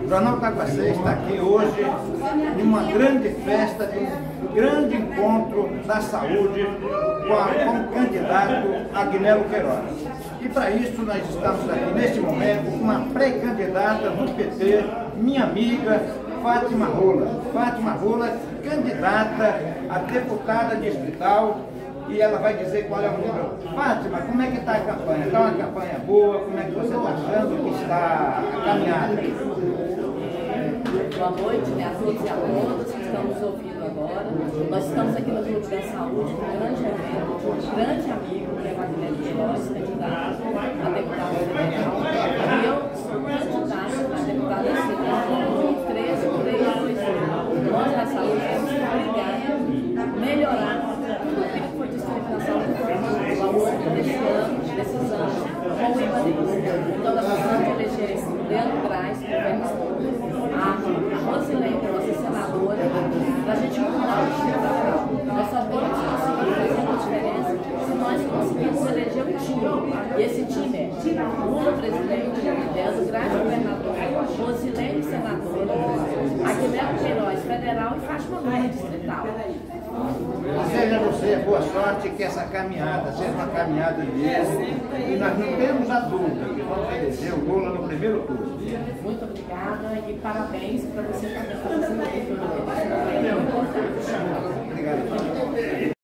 O Jornal Taguacê está aqui hoje em uma grande festa, de um grande encontro da saúde com o candidato Agnello Queiroz. E para isso nós estamos aqui neste momento com uma pré-candidata do PT, minha amiga Fátima Rola. Fátima Rola, candidata a deputada distrital, e ela vai dizer qual é o número. Fátima, como é que está a campanha? Está uma campanha boa? Como é que você está achando que está a caminhada? Boa noite, né, a todos e a todas que estão nos ouvindo agora. Nós estamos aqui no Clube da Saúde, um grande evento, um grande amigo, que é o Agnello Queiroz, candidato a deputada federal. E eu sou candidata a deputada federal em 13.321. Nós da saúde temos que obrigar a melhorar tudo aquilo que foi discriminação ao longo desses anos com o IBANES. Então, nós precisamos eleger esse Leandro Braz, que é a Rosilene, nossa senadora, para a gente mudar o Distrito Federal. Nós só vamos conseguir fazer uma diferença se nós conseguirmos eleger um time. E esse time é Lula, presidente, Leandro Braz, governador, Rosilene, senadora, Agnello Queiroz, federal, e Fátima Rola, distrital. Desejo a você boa sorte, que essa caminhada seja uma caminhada de êxito. E nós não temos a dúvida que vamos eleger o Lula no primeiro turno. Muito obrigada e parabéns para você também, por essa cobertura. Isso é muito importante. Obrigado.